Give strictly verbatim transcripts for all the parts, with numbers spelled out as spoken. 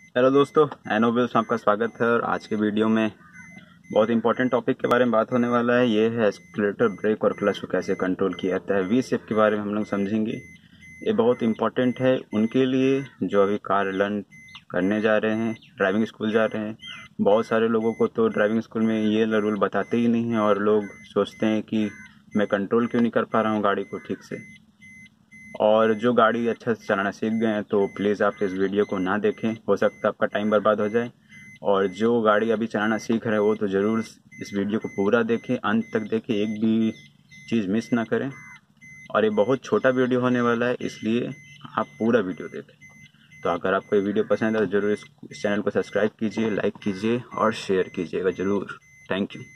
Hello दोस्तों, एनोबिल्स में आपका स्वागत है। और आज के वीडियो में बहुत इंपॉर्टेंट टॉपिक के बारे में बात होने वाला है। ये है एक्सीलरेटर, ब्रेक और क्लच को कैसे कंट्रोल किया जाता है। वी शेप के बारे में हम लोग समझेंगे। ये बहुत इंपॉर्टेंट है उनके लिए जो अभी कार लर्न करने जा रहे हैं, ड्राइविंग स्कूल जा रहे हैं। बहुत सारे लोगों को तो ड्राइविंग स्कूल में ये रूल बताते ही नहीं हैं और लोग सोचते हैं कि मैं कंट्रोल क्यों नहीं कर पा रहा हूँ गाड़ी को ठीक से। और जो गाड़ी अच्छा से चलाना सीख गए हैं तो प्लीज़ आप इस वीडियो को ना देखें, हो सकता है आपका टाइम बर्बाद हो जाए। और जो गाड़ी अभी चलाना सीख रहे हैं वो तो ज़रूर इस वीडियो को पूरा देखें, अंत तक देखें, एक भी चीज़ मिस ना करें। और ये बहुत छोटा वीडियो होने वाला है, इसलिए आप पूरा वीडियो देखें। तो अगर आपको ये वीडियो पसंद है तो ज़रूर इस, इस चैनल को सब्सक्राइब कीजिए, लाइक कीजिए और शेयर कीजिएगा ज़रूर। Thank you.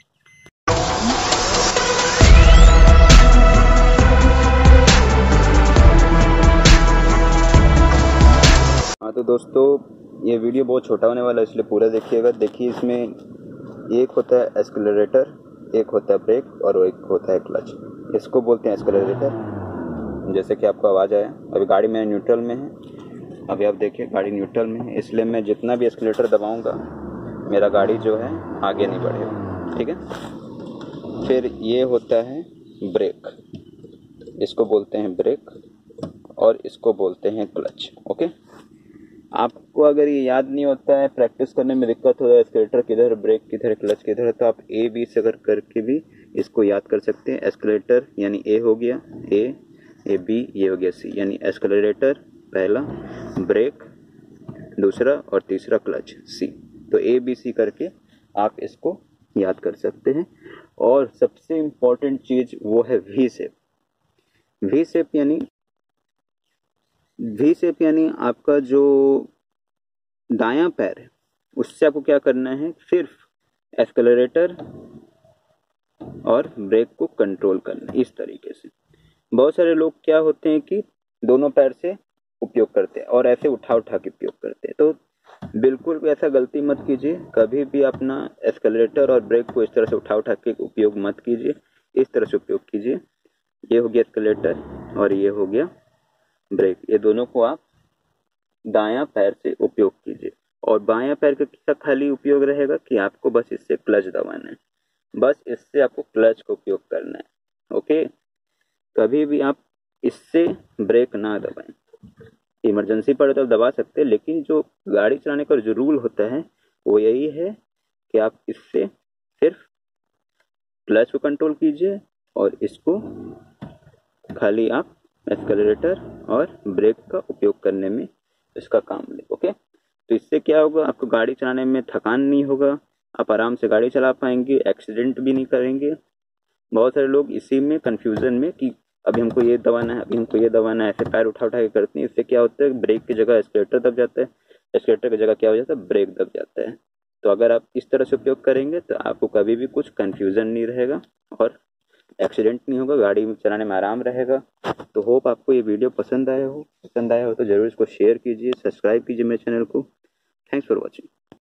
हाँ तो दोस्तों, ये वीडियो बहुत छोटा होने वाला है इसलिए पूरा देखिएगा। देखिए, इसमें एक होता है एक्सीलरेटर, एक होता है ब्रेक और एक होता है क्लच। इसको बोलते हैं एक्सीलरेटर। जैसे कि आपको आवाज़ आया, अभी गाड़ी में न्यूट्रल में है। अभी आप देखिए गाड़ी न्यूट्रल में है, इसलिए मैं जितना भी एक्सीलरेटर दबाऊंगा मेरा गाड़ी जो है आगे नहीं बढ़ेगा, ठीक है। फिर ये होता है ब्रेक, इसको बोलते हैं ब्रेक और इसको बोलते हैं क्लच। ओके, आपको अगर ये याद नहीं होता है, प्रैक्टिस करने में दिक्कत हो रहा है एक्सीलरेटर किधर, ब्रेक किधर, क्लच किधर, तो आप ए बी से अगर करके भी इसको याद कर सकते हैं। एक्सीलरेटर यानी ए हो गया ए, ए बी, ये हो गया सी, यानी एक्सीलरेटर पहला, ब्रेक दूसरा और तीसरा क्लच सी। तो ए बी सी करके आप इसको याद कर सकते हैं। और सबसे इम्पोर्टेंट चीज वो है वी शेप। वी शेप यानी वी शेप यानी आपका जो दायां पैर है उससे आपको क्या करना है, सिर्फ एक्सीलरेटर और ब्रेक को कंट्रोल करना है, इस तरीके से। बहुत सारे लोग क्या होते हैं कि दोनों पैर से उपयोग करते हैं और ऐसे उठा उठा के उपयोग करते हैं। तो बिल्कुल भी ऐसा गलती मत कीजिए, कभी भी अपना एक्सीलरेटर और ब्रेक को इस तरह से उठा उठा के उपयोग मत कीजिए, इस तरह से उपयोग कीजिए। ये हो गया एक्सीलरेटर और ये हो गया ब्रेक, ये दोनों को आप दायां पैर से उपयोग कीजिए। और बायां पैर का किसका खाली उपयोग रहेगा कि आपको बस इससे क्लच दबाना है, बस इससे आपको क्लच का उपयोग करना है। ओके, कभी भी आप इससे ब्रेक ना दबाएं। इमरजेंसी पड़े तो दबा सकते हैं, लेकिन जो गाड़ी चलाने का जो रूल होता है वो यही है कि आप इससे सिर्फ क्लच को कंट्रोल कीजिए और इसको खाली आप एक्सीलरेटर और ब्रेक का उपयोग करने में इसका काम ले। ओके, तो इससे क्या होगा, आपको गाड़ी चलाने में थकान नहीं होगा, आप आराम से गाड़ी चला पाएंगे, एक्सीडेंट भी नहीं करेंगे। बहुत सारे लोग इसी में कंफ्यूजन में कि अभी हमको ये दबाना है, अभी हमको ये दबाना है, ऐसे पैर उठा उठा के करते हैं। इससे क्या होता है, ब्रेक की जगह एक्सीलरेटर दब जाता है, एक्सीलरेटर की जगह क्या हो जाता है, ब्रेक दब जाता है। तो अगर आप इस तरह से उपयोग करेंगे तो आपको कभी भी कुछ कंफ्यूजन नहीं रहेगा और एक्सीडेंट नहीं होगा, गाड़ी चलाने में आराम रहेगा। तो होप आपको ये वीडियो पसंद आया हो पसंद आया हो तो ज़रूर इसको शेयर कीजिए, सब्सक्राइब कीजिए मेरे चैनल को। Thanks for watching.